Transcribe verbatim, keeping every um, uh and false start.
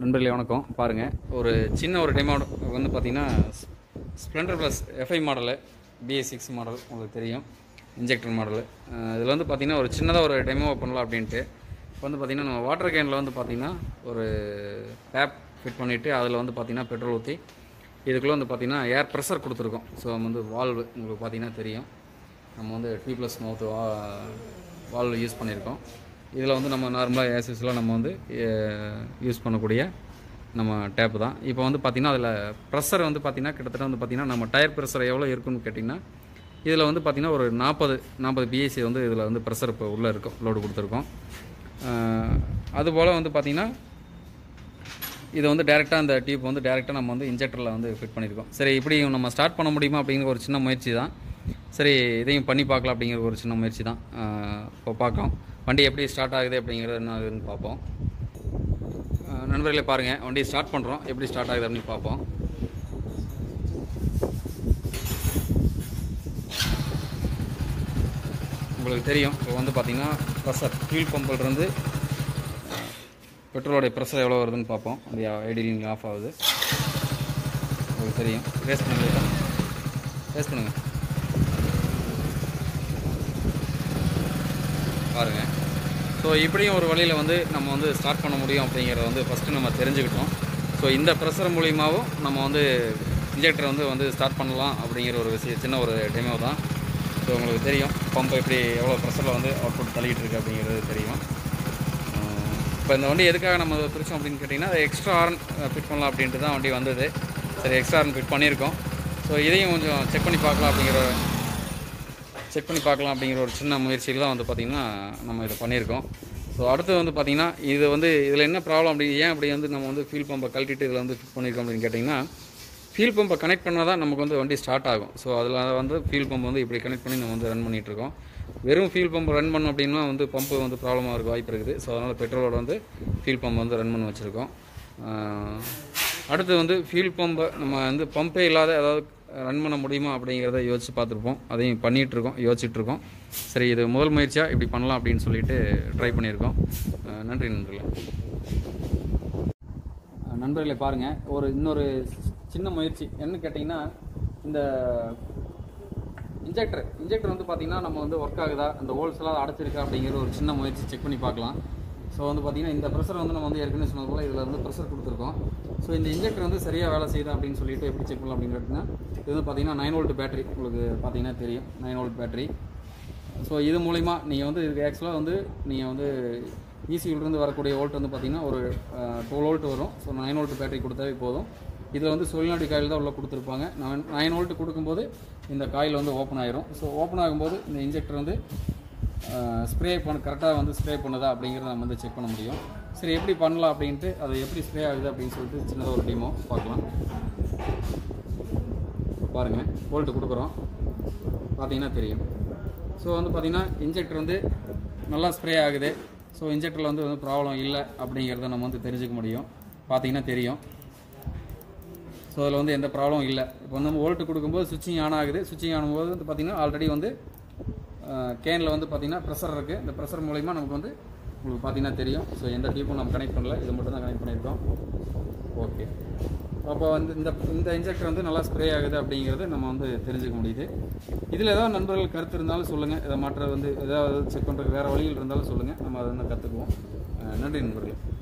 நண்பர்களே வணக்கம். பாருங்கள், ஒரு சின்ன ஒரு டெமோ வந்து பார்த்திங்கன்னா Splendor plus FI model BS six model உங்களுக்கு தெரியும், இன்ஜெக்டர் மாடலு. இதில் வந்து பார்த்திங்கன்னா ஒரு சின்னதாக ஒரு டெமோ பண்ணலாம் அப்படின்ட்டு இப்போ வந்து பார்த்திங்கன்னா நம்ம வாட்டர் கேனில் வந்து பார்த்திங்கன்னா ஒரு டேப் ஃபிட் பண்ணிவிட்டு அதில் வந்து பார்த்திங்கன்னா பெட்ரோல் ஊற்றி இதுக்குள்ளே வந்து பார்த்திங்கன்னா ஏர் ப்ரெஷர் கொடுத்துருக்கோம். ஸோ நம்ம வந்து வால்வு உங்களுக்கு பார்த்திங்கன்னா தெரியும், நம்ம வந்து டி ப்ளஸ் மவுத்து வா வால்வு யூஸ் பண்ணியிருக்கோம். இதில் வந்து நம்ம நார்மலாக ஏசிஸ்லாம் நம்ம வந்து யூஸ் பண்ணக்கூடிய நம்ம டேப்பு தான். இப்போ வந்து பார்த்திங்கன்னா அதில் ப்ரெஷர் வந்து பார்த்திங்கன்னா கிட்டத்தட்ட வந்து பார்த்திங்கன்னா நம்ம டயர் ப்ரெஷர் எவ்வளோ இருக்குன்னு கேட்டிங்கன்னா இதில் வந்து பார்த்திங்கன்னா ஒரு நாற்பது நாற்பது பிஎஸ்சி வந்து இதில் வந்து ப்ரெஷர் இப்போ உள்ளே இருக்கும், லோடு கொடுத்துருக்கோம். அதுபோல் வந்து பார்த்திங்கன்னா இதை வந்து டேரெக்டாக அந்த டியூப் வந்து டேரெக்டாக நம்ம வந்து இன்ஜெக்டரில் வந்து ஃபிட் பண்ணியிருக்கோம். சரி, இப்படி நம்ம ஸ்டார்ட் பண்ண முடியுமா அப்படிங்கிற ஒரு சின்ன முயற்சி தான். சரி, இதையும் பண்ணி பார்க்கலாம் அப்படிங்கிற ஒரு சின்ன முயற்சி தான். இப்போ பார்க்கலாம் வண்டி எப்படி ஸ்டார்ட் ஆகுது அப்படிங்கிறது என்ன ஆகுதுன்னு பார்ப்போம். நண்பர்களே பாருங்கள், வண்டி ஸ்டார்ட் பண்ணுறோம், எப்படி ஸ்டார்ட் ஆகுது அப்படின்னு பார்ப்போம். உங்களுக்கு தெரியும், இப்போ வந்து பார்த்திங்கன்னா ப்ரெஷர் ஃபியூல் பம்பிலிருந்து பெட்ரோலோடைய ப்ரெஷர் எவ்வளோ வருதுன்னு பார்ப்போம். அந்த ஐடியலிங் ஆஃப் ஆகுது, உங்களுக்கு தெரியும். ரேஸ் பண்ணுங்க, ரேஸ் பண்ணுங்கள் பாருங்கள். ஸோ இப்படியும் ஒரு வழியில் வந்து நம்ம வந்து ஸ்டார்ட் பண்ண முடியும் அப்படிங்கிறத வந்து ஃபஸ்ட்டு நம்ம தெரிஞ்சுக்கிட்டோம். ஸோ இந்த ப்ரெஷர் மூலியமாகவும் நம்ம வந்து இன்ஜெக்டரை வந்து வந்து ஸ்டார்ட் பண்ணலாம் அப்படிங்கிற ஒரு விஷயம், சின்ன ஒரு டெமோ தான். ஸோ உங்களுக்கு தெரியும் பம்பை எப்படி எவ்வளோ ப்ரெஷரில் வந்து அவுட்புட் தள்ளிகிட்டு இருக்குது அப்படிங்கிறது தெரியும். இப்போ இந்த வண்டி எதுக்காக நம்ம பிரித்தோம் அப்படின்னு கேட்டிங்கன்னா அது எக்ஸ்ட்ரா ஆர்ன் ஃபிட் பண்ணலாம் அப்படின்ட்டு தான் வண்டி வந்தது. சரி, எக்ஸ்ட்ரா ஆர்ன் ஃபிட் பண்ணியிருக்கோம். ஸோ இதையும் கொஞ்சம் செக் பண்ணி பார்க்கலாம் அப்படிங்கிற செக் பண்ணி பார்க்கலாம் அப்படிங்கிற ஒரு சின்ன முயற்சியில் தான் வந்து பார்த்திங்கன்னா நம்ம இதை பண்ணியிருக்கோம். ஸோ அடுத்து வந்து பார்த்திங்கன்னா இது வந்து இதில் என்ன ப்ராப்ளம் அப்படி ஏன் அப்படி வந்து நம்ம வந்து ஃபியூல் பம்பை கழட்டிட்டு இதில் வந்து ஃபிட் பண்ணியிருக்கோம் அப்படின்னு கேட்டிங்கன்னா ஃபியூல் பம்பை கனெக்ட் பண்ணால் தான் நமக்கு வந்து வண்டி ஸ்டார்ட் ஆகும். ஸோ அதில் வந்து ஃபியூல் பம்பை வந்து இப்படி கனெக்ட் பண்ணி நம்ம வந்து ரன் பண்ணிகிட்ருக்கோம். வெறும் ஃபியூல் பம்பை ரன் பண்ணோம் அப்படின்னா வந்து பம்பு வந்து ப்ராப்ளமாக இருக்க வாய்ப்பு இருக்குது. ஸோ அதனால் பெட்ரோலோட வந்து ஃபியூல் பம்பை வந்து ரன் பண்ணி வச்சுருக்கோம். அடுத்து வந்து ஃபியூல் பம்பை நம்ம வந்து பம்பே இல்லாத ஏதாவது ரன் பண்ண முடியுமா அப்படிங்கிறத யோசித்து பார்த்துருப்போம். அதையும் பண்ணிகிட்ருக்கோம், யோசிச்சுட்ருக்கோம். சரி, இது முதல் முயற்சியாக இப்படி பண்ணலாம் அப்படின்னு சொல்லிட்டு ட்ரை பண்ணியிருக்கோம். நன்றி நண்பர்களே. நண்பர்களே பாருங்கள், ஒரு இன்னொரு சின்ன முயற்சி என்னன்னு கேட்டிங்கன்னா இந்த இன்ஜெக்டர் இன்ஜெக்டர் வந்து பார்த்திங்கன்னா நம்ம வந்து ஒர்க் ஆகுதா, அந்த ஹோல்ஸ் எல்லாம் அடைச்சிருக்கா அப்படிங்கிற ஒரு சின்ன முயற்சி செக் பண்ணி பார்க்கலாம். ஸோ வந்து பார்த்திங்கன்னா இந்த ப்ரெஷர் வந்து நம்ம வந்து ஏற்கனவே சொன்னது போல் இதில் வந்து ப்ரெஷர் கொடுத்துருக்கோம். ஸோ இந்த இன்ஜெக்டர் வந்து சரியாக வேலை செய்யுதா அப்படின்னு சொல்லிட்டு எப்படி செக் பண்ணலாம் அப்படின்னு கேட்டிங்கன்னா இது வந்து பார்த்திங்கன்னா நைன் வோல்ட் பேட்டரி உங்களுக்கு பார்த்திங்கன்னா தெரியும், நைன் வோல்ட் பேட்டரி. ஸோ இது மூலிமா நீங்கள் வந்து இதுக்கு ஆக்சுவலாக வந்து நீங்கள் வந்து ஈசியிலிருந்து வரக்கூடிய வோல்ட் வந்து பார்த்திங்கன்னா ஒரு டுவெல் வோல்ட் வரும். ஸோ நைன் வோல்ட் பேட்டரி கொடுத்தாவே போதும். இதில் வந்து சொலினாடி காயில் தான் உள்ள கொடுத்துருப்பாங்க. நைன் நைன் வோல்ட் கொடுக்கும்போது இந்த காயில் வந்து ஓப்பன் ஆயிரும். ஸோ ஓப்பன் ஆகும்போது இந்த இன்ஜெக்டர் வந்து ஸ்ப்ரே பண்ண கரெக்டாக வந்து ஸ்ப்ரே பண்ணுதா அப்படிங்கிறத நம்ம வந்து செக் பண்ண முடியும். சரி, எப்படி பண்ணலாம் அப்படின்ட்டு அது எப்படி ஸ்ப்ரே ஆகுது அப்படின்னு சொல்லிட்டு சின்னதாக ஒரு டீமோ பார்க்கலாம். பாருங்கள், வோல்ட்டு கொடுக்குறோம், பார்த்தீங்கன்னா தெரியும். ஸோ வந்து பார்த்திங்கன்னா இன்ஜெக்டர் வந்து நல்லா ஸ்ப்ரே ஆகுது. ஸோ இன்ஜெக்டரில் வந்து வந்து ப்ராப்ளம் இல்லை அப்படிங்கிறத நம்ம வந்து தெரிஞ்சுக்க முடியும். பார்த்தீங்கன்னா தெரியும். ஸோ அதில் வந்து எந்த ப்ராப்ளம் இல்லை. இப்போ வந்து நம்ம வோல்ட்டு கொடுக்கும்போது சுவிட்சிங் ஆன் ஆகுது. சுவிட்சிங் ஆகும்போது வந்து பார்த்திங்கன்னா ஆல்ரெடி வந்து கேனில் வந்து பார்த்திங்கன்னா ப்ரெஷர் இருக்குது. இந்த ப்ரெஷர் மூலிமா நமக்கு வந்து உங்களுக்கு பார்த்திங்கன்னா தெரியும். ஸோ எந்த டியூப்பும் நம்ம கனெக்ட் பண்ணல, இது மட்டும் தான் கனெக்ட் பண்ணியிருக்கோம். ஓகே, அப்போ வந்து இந்த இந்த இன்ஜெக்டர் வந்து நல்லா ஸ்ப்ரே ஆகுது அப்படிங்கிறது நம்ம வந்து தெரிஞ்சுக்க முடியுது. இதில் ஏதாவது நண்பர்கள் கருத்து இருந்தாலும் சொல்லுங்கள். இதை மாற்ற வந்து ஏதாவது செக் பண்ணுறதுக்கு வேறு வழியில் இருந்தாலும் சொல்லுங்கள், நம்ம அதை வந்து கற்றுக்குவோம். நன்றி நண்பர்கள்.